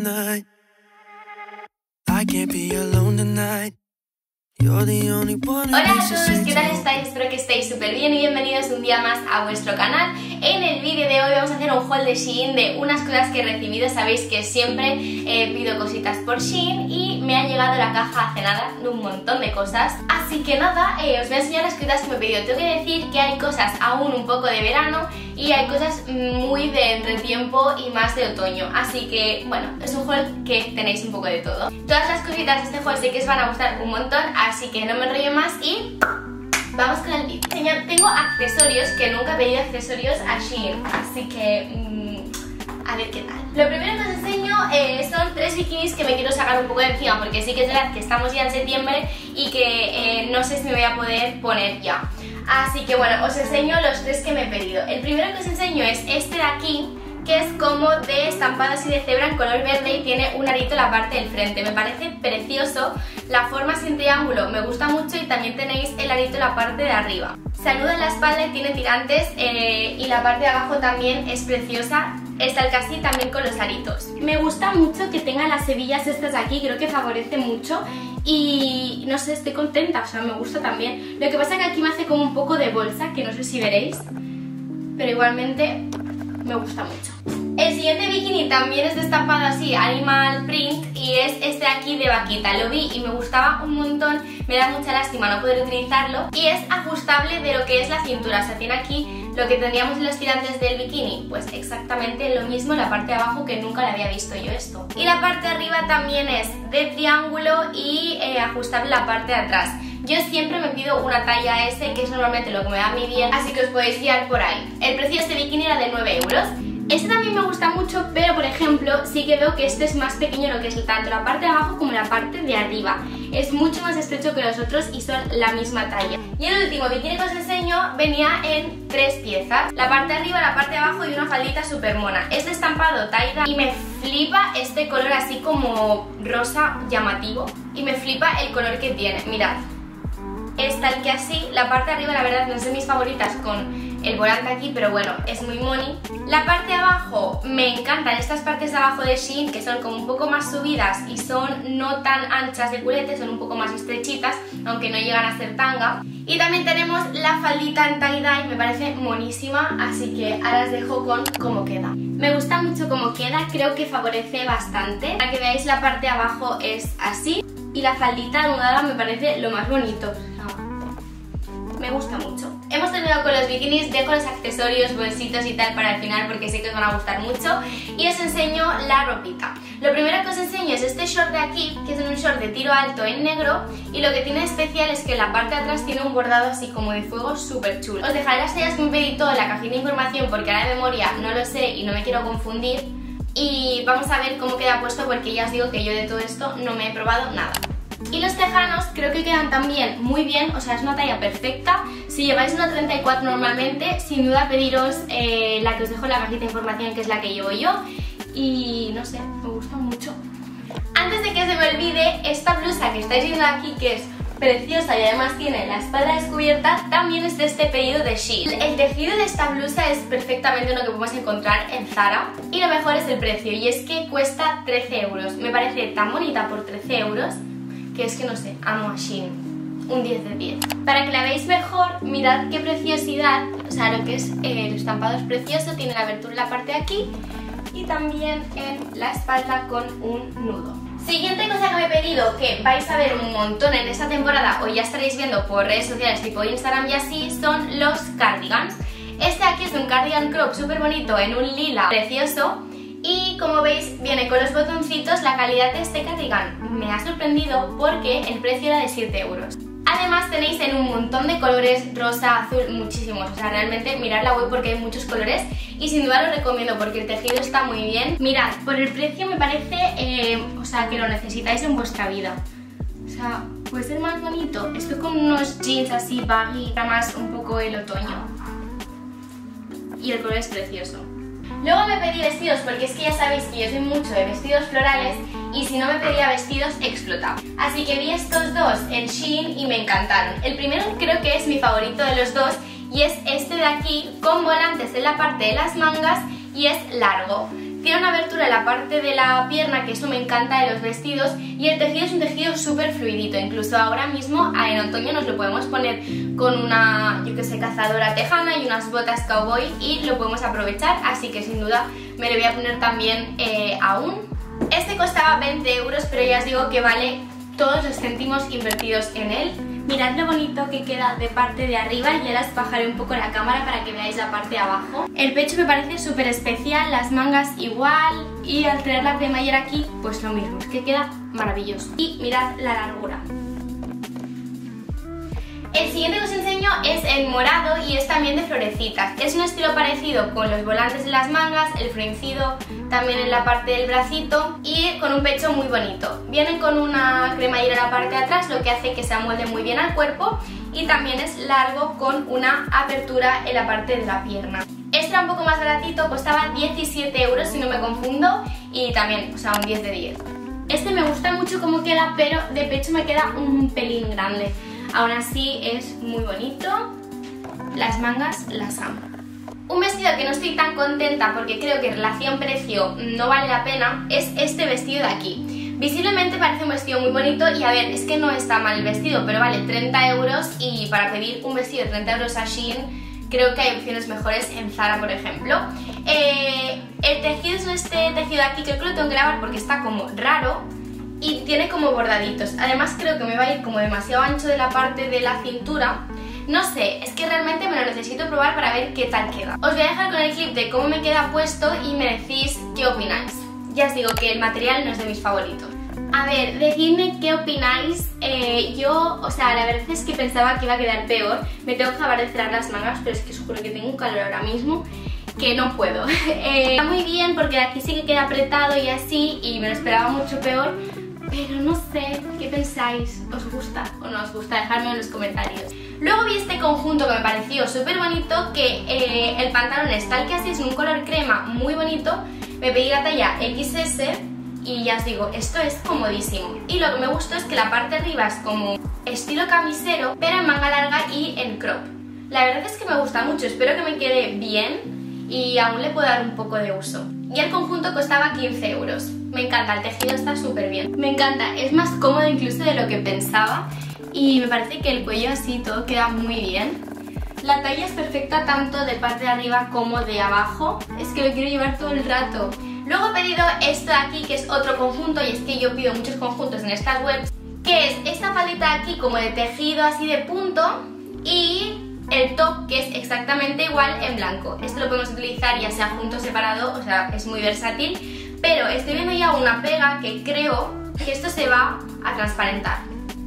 night. I can't be alone tonight. You're the only one. Hola a todos, ¿qué tal estáis? Espero que estéis súper bien y bienvenidos un día más a vuestro canal. En el vídeo de hoy vamos a hacer un haul de Shein de unas cosas que he recibido. Sabéis que siempre pido cositas por Shein y me ha llegado la caja hace nada de un montón de cosas. Así que nada, os voy a enseñar las cositas que me he pedido. Tengo que decir que hay cosas aún un poco de verano y hay cosas muy de entretiempo y más de otoño. Así que bueno, es un haul que tenéis un poco de todo. Todas las cositas de este haul sé que os van a gustar un montón, así que no me enrollo más y vamos con el vídeo. Tengo accesorios, que nunca he pedido accesorios a Shein, así que a ver qué tal. Lo primero que os enseño son 3 bikinis que me quiero sacar un poco de encima, porque sí que es verdad que estamos ya en septiembre y que no sé si me voy a poder poner ya. Así que bueno, os enseño los 3 que me he pedido. El primero que os enseño es este de aquí, que es como de estampado así de cebra en color verde y tiene un arito en la parte del frente. Me parece precioso, la forma sin triángulo me gusta mucho y también tenéis el arito en la parte de arriba. Se anuda en la espalda y tiene tirantes y la parte de abajo también es preciosa. Está el casi también con los aritos. Me gusta mucho que tenga las hebillas estas de aquí, creo que favorece mucho y no sé, estoy contenta, o sea, me gusta también. Lo que pasa es que aquí me hace como un poco de bolsa, que no sé si veréis, pero igualmente me gusta mucho. El siguiente bikini también es de estampado así, animal print, y es este de aquí de vaquita. Lo vi y me gustaba un montón, me da mucha lástima no poder utilizarlo. Y es ajustable de lo que es la cintura, o sea, tiene aquí lo que tendríamos en los tirantes del bikini, pues exactamente lo mismo en la parte de abajo, que nunca le había visto yo esto. Y la parte de arriba también es de triángulo y ajustable la parte de atrás. Yo siempre me pido una talla S, que es normalmente lo que me va a mí bien, así que os podéis guiar por ahí. El precio de este bikini era de 9 euros. Este también me gusta mucho, pero por ejemplo sí que veo que este es más pequeño, lo que es tanto la parte de abajo como la parte de arriba. Es mucho más estrecho que los otros y son la misma talla. Y el último bikini que os enseño venía en 3 piezas. La parte de arriba, la parte de abajo y una faldita súper mona. Es de estampado tie-dye y me flipa este color así como rosa llamativo. Y me flipa el color que tiene, mirad. Es tal que así, la parte de arriba la verdad no es de mis favoritas con el volante aquí, pero bueno, es muy money. La parte de abajo, me encantan estas partes de abajo de Shein, que son como un poco más subidas y son no tan anchas de culete, son un poco más estrechitas, aunque no llegan a ser tanga. Y también tenemos la faldita en tie-dye, me parece monísima, así que ahora os dejo con cómo queda. Me gusta mucho cómo queda, creo que favorece bastante. Para que veáis, la parte de abajo es así y la faldita anudada me parece lo más bonito. Me gusta mucho. Hemos terminado con los bikinis, dejo los accesorios, bolsitos y tal para el final porque sé que os van a gustar mucho y os enseño la ropita. Lo primero que os enseño es este short de aquí, que es un short de tiro alto en negro, y lo que tiene de especial es que en la parte de atrás tiene un bordado así como de fuego súper chulo. Os dejaré las tallas que me pedí todo en la cajita de información porque ahora de memoria no lo sé y no me quiero confundir, y vamos a ver cómo queda puesto porque ya os digo que yo de todo esto no me he probado nada. Y los tejanos creo que quedan también muy bien, o sea, es una talla perfecta. Si lleváis una 34 normalmente, sin duda pediros la que os dejo en la cajita de información, que es la que llevo yo. Y no sé, me gusta mucho. Antes de que se me olvide, esta blusa que estáis viendo aquí, que es preciosa y además tiene la espalda descubierta, también es de este pedido de Shein. El tejido de esta blusa es perfectamente lo que podemos encontrar en Zara y lo mejor es el precio, y es que cuesta 13 euros. Me parece tan bonita por 13 euros que es que no sé, amo a Shein, un 10 de 10. Para que la veáis mejor, mirad qué preciosidad, o sea, lo que es el estampado es precioso, tiene la abertura en la parte de aquí y también en la espalda con un nudo. Siguiente cosa que me he pedido, que vais a ver un montón en esta temporada o ya estaréis viendo por redes sociales tipo Instagram y así, son los cardigans. Este aquí es un cardigan crop súper bonito en un lila precioso. Y como veis viene con los botoncitos. La calidad de este cardigan me ha sorprendido porque el precio era de 7 euros. Además tenéis en un montón de colores, rosa, azul, muchísimos. O sea, realmente mirad la web porque hay muchos colores y sin duda lo recomiendo porque el tejido está muy bien. Mirad, por el precio me parece, o sea, que lo necesitáis en vuestra vida. O sea, puede ser más bonito. Estoy con unos jeans así baggy, para más un poco el otoño. Y el color es precioso. Luego me pedí vestidos porque es que ya sabéis que yo soy mucho de vestidos florales y si no me pedía vestidos explotaba. Así que vi estos dos en Shein y me encantaron. El primero creo que es mi favorito de los dos y es este de aquí con volantes en la parte de las mangas y es largo. Tiene una abertura en la parte de la pierna, que eso me encanta de los vestidos, y el tejido es un tejido súper fluidito. Incluso ahora mismo en otoño nos lo podemos poner con una, yo que sé, cazadora tejana y unas botas cowboy y lo podemos aprovechar, así que sin duda me lo voy a poner también aún. Este costaba 20 euros, pero ya os digo que vale todos los céntimos invertidos en él. Mirad lo bonito que queda de parte de arriba, y ahora os bajaré un poco la cámara para que veáis la parte de abajo. El pecho me parece súper especial, las mangas igual, y al tener la cremallera aquí, pues lo mismo, es que queda maravilloso. Y mirad la largura. El siguiente que os enseño es en morado y es también de florecitas. Es un estilo parecido con los volantes en las mangas, el fruncido también en la parte del bracito y con un pecho muy bonito. Vienen con una cremallera en la parte de atrás, lo que hace que se amolde muy bien al cuerpo, y también es largo con una apertura en la parte de la pierna. Este era un poco más baratito, costaba 17 euros si no me confundo, y también, o sea, un 10 de 10. Este me gusta mucho cómo queda, pero de pecho me queda un pelín grande. Aún así es muy bonito, las mangas las amo. Un vestido que no estoy tan contenta porque creo que en relación precio no vale la pena es este vestido de aquí. Visiblemente parece un vestido muy bonito y a ver, es que no está mal el vestido, pero vale 30 euros y para pedir un vestido de 30 euros a Shein creo que hay opciones mejores en Zara, por ejemplo. El tejido es este tejido de aquí, creo que lo tengo que lavar porque está como raro y tiene como bordaditos. Además creo que me va a ir como demasiado ancho de la parte de la cintura. No sé, es que realmente me lo necesito probar para ver qué tal queda. Os voy a dejar con el clip de cómo me queda puesto y me decís qué opináis. Ya os digo que el material no es de mis favoritos. A ver, decidme qué opináis. Yo, o sea, la verdad es que pensaba que iba a quedar peor. Me tengo que acabar de cerrar las mangas, pero es que os juro que tengo un calor ahora mismo que no puedo. Está muy bien porque de aquí sí que queda apretado y así, y me lo esperaba mucho peor. Pero no sé, ¿qué pensáis? ¿Os gusta o no os gusta? Dejadme en los comentarios. Luego vi este conjunto que me pareció súper bonito, que el pantalón es tal que así, es un color crema muy bonito. Me pedí la talla XS y ya os digo, esto es comodísimo. Y lo que me gustó es que la parte de arriba es como estilo camisero, pero en manga larga y en crop. La verdad es que me gusta mucho, espero que me quede bien y aún le puedo dar un poco de uso. Y el conjunto costaba 15 euros. Me encanta, el tejido está súper bien. Me encanta, es más cómodo incluso de lo que pensaba y me parece que el cuello así todo queda muy bien. La talla es perfecta tanto de parte de arriba como de abajo. Es que lo quiero llevar todo el rato. Luego he pedido esto de aquí, que es otro conjunto, y es que yo pido muchos conjuntos en estas webs, que es esta faldita de aquí como de tejido así de punto y el top que es exactamente igual en blanco. Esto lo podemos utilizar ya sea junto o separado, o sea, es muy versátil. Pero estoy viendo ya una pega que creo que esto se va a transparentar.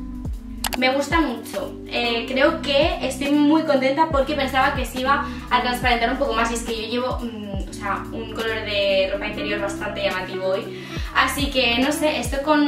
Me gusta mucho. Creo que estoy muy contenta porque pensaba que se iba a transparentar un poco más. Y es que yo llevo o sea, un color de ropa interior bastante llamativo hoy. Así que no sé, esto con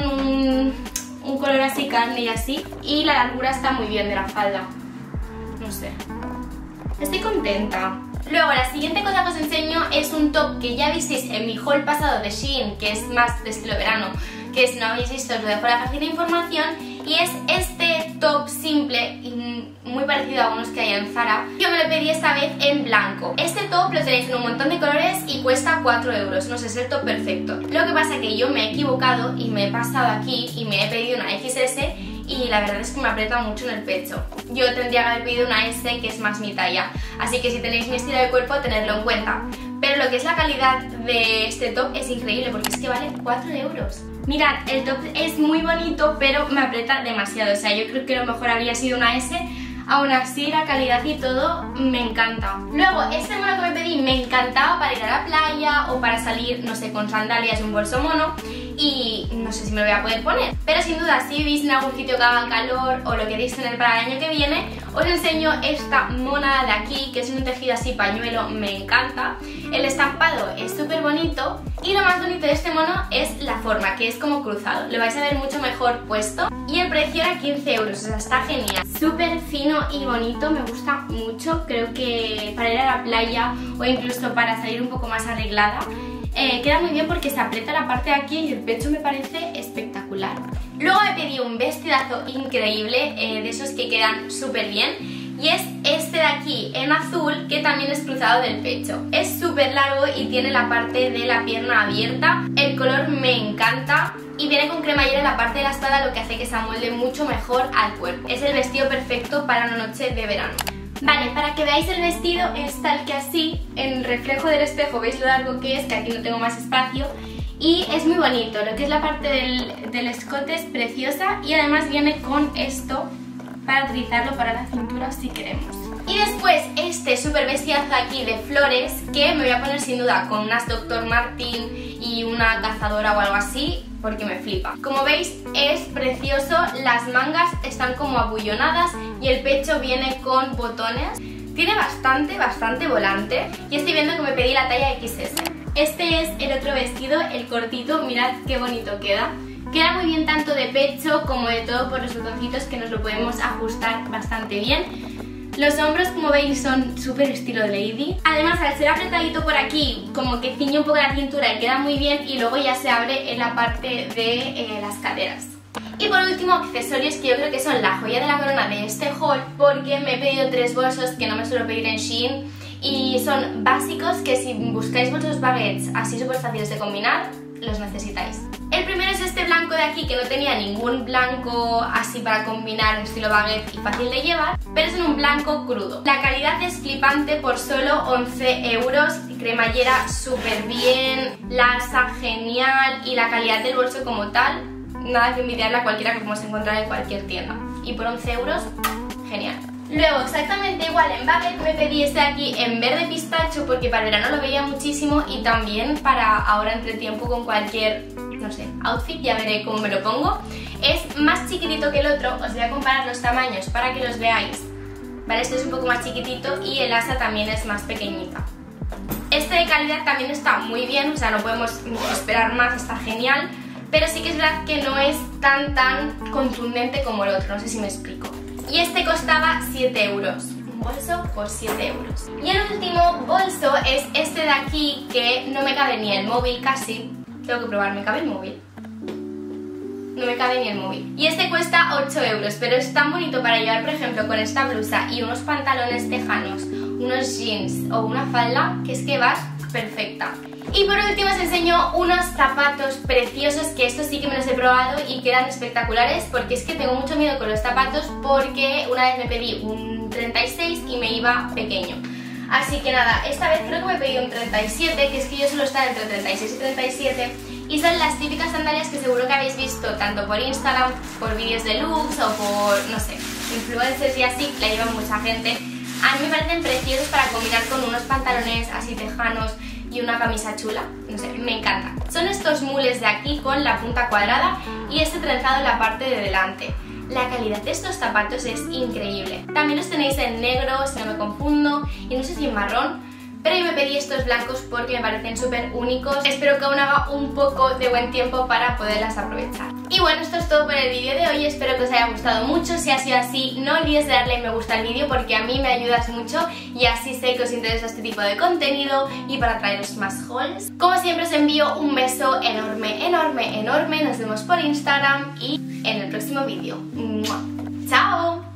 un color así carne y así. Y la largura está muy bien de la falda. No sé. Estoy contenta. Luego, la siguiente cosa que os enseño es un top que ya visteis en mi haul pasado de Shein, que es más de estilo verano, que si no habéis visto os lo dejo en la cajita de información, y es este top simple y muy parecido a unos que hay en Zara. Yo me lo pedí esta vez en blanco. Este top lo tenéis en un montón de colores y cuesta 4 euros, no sé, es el top perfecto. Lo que pasa es que yo me he equivocado y me he pasado aquí y me he pedido una XS y la verdad es que me aprieta mucho en el pecho. Yo tendría que haber pedido una S, que es más mi talla, así que si tenéis mi estilo de cuerpo, tenedlo en cuenta. Pero lo que es la calidad de este top es increíble porque es que vale 4 euros. Mirad, el top es muy bonito, pero me aprieta demasiado, o sea, yo creo que lo mejor habría sido una S. Aún así, la calidad y todo me encanta. Luego, este mono que me pedí me encantaba para ir a la playa o para salir, no sé, con sandalias y un bolso mono. Y no sé si me lo voy a poder poner. Pero sin duda, si vivís en algún sitio que haga calor o lo queréis tener para el año que viene, os enseño esta mona de aquí, que es un tejido así pañuelo, me encanta. El estampado es súper bonito y lo más bonito de este mono es la forma, que es como cruzado. Lo vais a ver mucho mejor puesto. Y el precio era 15 euros, o sea, está genial. Súper fino y bonito, me gusta mucho. Creo que para ir a la playa o incluso para salir un poco más arreglada, queda muy bien porque se aprieta la parte de aquí y el pecho me parece espectacular. Luego me pedí un vestidazo increíble, de esos que quedan súper bien, y es este de aquí en azul, que también es cruzado del pecho. Es súper largo y tiene la parte de la pierna abierta. El color me encanta y viene con cremallera en la parte de la espalda, lo que hace que se amolde mucho mejor al cuerpo. Es el vestido perfecto para una noche de verano. Vale, para que veáis el vestido es tal que así, en reflejo del espejo veis lo largo que es, que aquí no tengo más espacio, y es muy bonito. Lo que es la parte del escote es preciosa y además viene con esto para utilizarlo para la cintura si queremos. Y después este súper vestidazo aquí de flores, que me voy a poner sin duda con unas Dr. Martin y una cazadora o algo así, porque me flipa. Como veis es precioso, las mangas están como abullonadas y el pecho viene con botones. Tiene bastante volante y estoy viendo que me pedí la talla XS. Este es el otro vestido, el cortito, mirad qué bonito queda. Queda muy bien tanto de pecho como de todo por los botoncitos, que nos lo podemos ajustar bastante bien. Los hombros, como veis, son súper estilo lady. Además, al ser apretadito por aquí, como que ciñe un poco la cintura y queda muy bien, y luego ya se abre en la parte de las caderas. Y por último, accesorios que yo creo que son la joya de la corona de este haul, porque me he pedido 3 bolsos que no me suelo pedir en Shein y son básicos, que si buscáis bolsos baguettes así súper fáciles de combinar, los necesitáis. El primero es este blanco de aquí, que no tenía ningún blanco así para combinar en estilo baguette y fácil de llevar, pero es en un blanco crudo. La calidad es flipante por solo 11 euros, cremallera súper bien, la asa genial y la calidad del bolso como tal, nada que envidiarle a cualquiera que podemos encontrar en cualquier tienda. Y por 11 euros, genial. Luego, exactamente igual en baguette, me pedí este de aquí en verde pistacho porque para el verano lo veía muchísimo y también para ahora entre tiempo con cualquier, no sé, outfit, ya veré cómo me lo pongo. Es más chiquitito que el otro, os voy a comparar los tamaños para que los veáis. Vale, este es un poco más chiquitito y el asa también es más pequeñita. Este de calidad también está muy bien, o sea, no podemos esperar más, está genial, pero sí que es verdad que no es tan contundente como el otro, no sé si me explico. Y este costaba 7 euros, un bolso por 7 euros. Y el último bolso es este de aquí, que no me cabe ni el móvil casi. Tengo que probar, ¿me cabe el móvil? No me cabe ni el móvil. Y este cuesta 8 euros, pero es tan bonito para llevar, por ejemplo, con esta blusa y unos pantalones tejanos, unos jeans o una falda, que es que vas perfecta. Y por último os enseño unos zapatos preciosos, que estos sí que me los he probado y quedan espectaculares, porque es que tengo mucho miedo con los zapatos, porque una vez me pedí un 36 y me iba pequeño. Así que nada, esta vez creo que me pedí un 37, que es que yo suelo estar entre 36 y 37, y son las típicas sandalias que seguro que habéis visto tanto por Instagram, por vídeos de looks o por, no sé, influencers y así, la llevan mucha gente. A mí me parecen preciosos para combinar con unos pantalones así tejanos y una camisa chula, no sé, me encanta. Son estos mules de aquí con la punta cuadrada y este trenzado en la parte de delante. La calidad de estos zapatos es increíble. También los tenéis en negro, si no me confundo, y no sé si en marrón, pero yo me pedí estos blancos porque me parecen súper únicos. Espero que aún haga un poco de buen tiempo para poderlas aprovechar. Y bueno, esto es todo por el vídeo de hoy, espero que os haya gustado mucho. Si ha sido así, no olvides de darle me gusta al vídeo porque a mí me ayudas mucho y así sé que os interesa este tipo de contenido y para traeros más hauls. Como siempre os envío un beso enorme, nos vemos por Instagram y en el próximo vídeo. ¡Chao!